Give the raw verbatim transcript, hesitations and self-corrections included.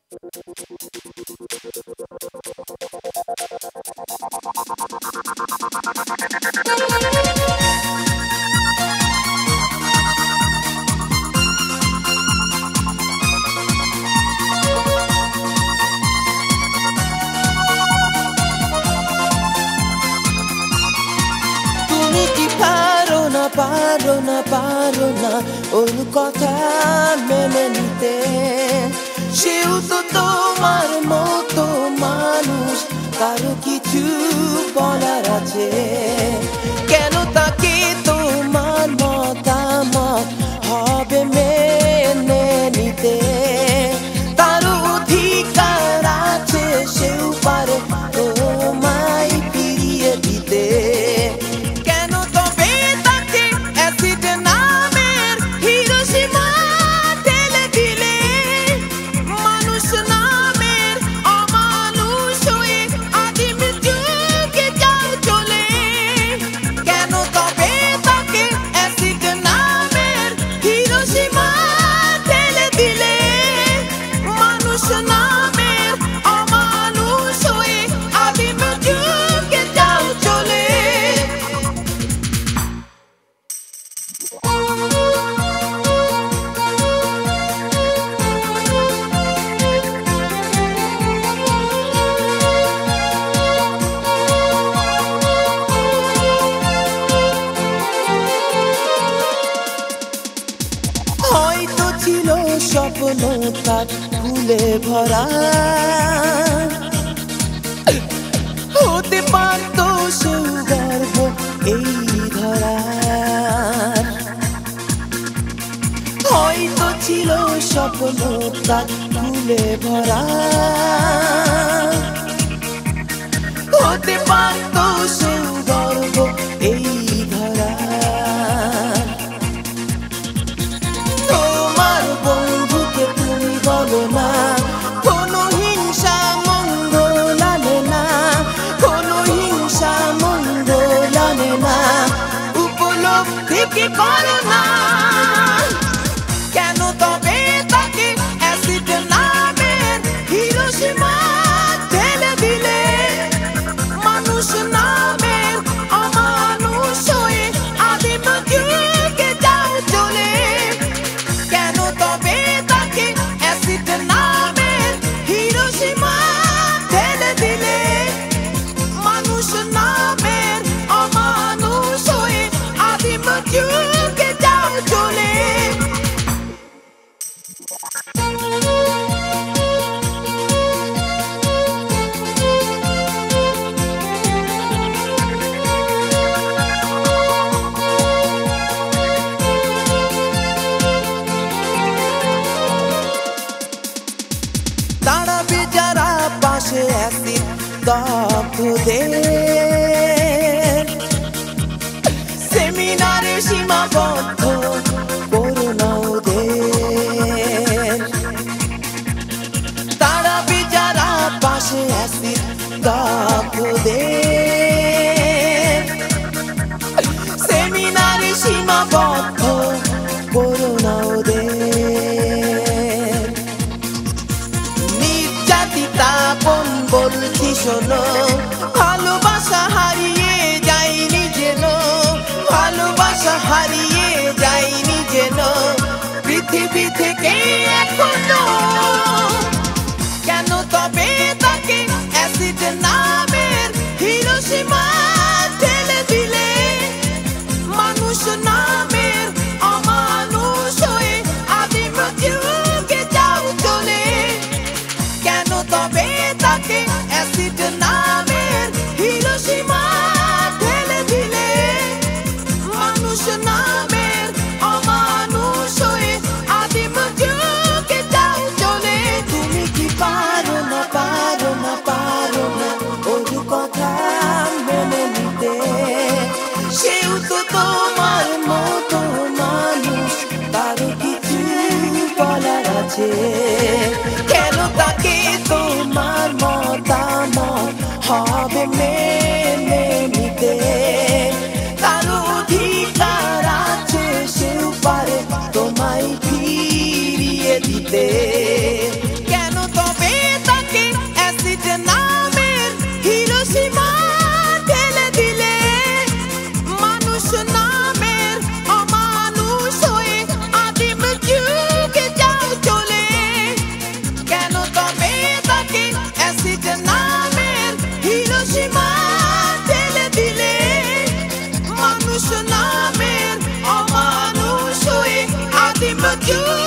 তুমি কি পারো না পারো না পারো না ওর কথা মেনে নিতে? সেও তো তোমার মতো মানুষ, কারো কিছু বলার আছে। কেন তাকে তোমার মতামত হবে মেনে নিতে? তারও অধিকার আছে, সেও পারে তোমায় ফিরিয়ে দিতে। কেন তবে তাকে অ্যাসিড নামের হিরোশিমা ঢেলে দিলে? মানুষ নামের অমানুষ হয়ে আদিম যুগে যাও চলে। কেন তবে তাকে অ্যাসিড নামের হিরোশিমা ঢেলে দিলে? মানুষ নামের অমানুষ হয়ে আদিম যুগে যাও চলে। হয়তো ছিল স্বপ্ন তার ফুলে ভরা, হতে পারত সেও গর্ব এই ধরা। হয়তো ছিল স্বপ্ন তার ফুলে ভরা, হতে পারত সেও গর্ব এই ধরা। তোমার বন্ধুকে তুমি বলো না কোনো হিংসা মঙ্গল আনে না, কোনো হিংসা মঙ্গল আনে না, উপলব্ধি কি করো না? কেন তবে তাকে অ্যাসিড নামের হিরোশিমা ঢেলে দিলে? মানুষ নামের অমানুষ হয়ে আদিম যুগে যাও চলে। কেন তবে তাকে অ্যাসিড নামের হিরোশিমা ঢেলে দিলে? মানুষ নামের অমানুষ হয়ে আদিম যুগে যাও চলে। দাঁড়াবে যারা পাশে অ্যাসিড দগ্ধদের, সেমিনারে সীমাবদ্ধ করো না ওদের। দাঁড়াবে যারা পাশে অ্যাসিড দগ্ধদের, সেমিনারে সীমাবদ্ধ করো না ওদের। নির্যাতিতা বোন বলছি শোনো, ভালোবাসা হারিয়ে যায়নি যেন, ভালোবাসা হারিয়ে যায়নি যেন পৃথিবী থেকে এখনো। কেন তবে তাকে অ্যাসিড নামের হিরোশিমা ঢেলে দিলে? মানুষ নামের অমানুষ হয়ে আদিম যুগে যাও চলে। কেন তবে তাকে অ্যাসিড নামের হিরোশিমা ঢেলে দিলে? মানুষ নামের অমানুষ হয়ে আদিম যুগে যাও চলে। তুমি কি পারো না পারো না পারো না ওর কথা মেনে নিতে? সেও তো তোমার মতো মানুষ, কারো কিছু বলার আছে। কেন তাকে তোমার মতামত হবে মেনে নিতে? কারো অধিকার আছে, সেও পারে তোমায় ফিরিয়ে দিতে। কেন তবে you.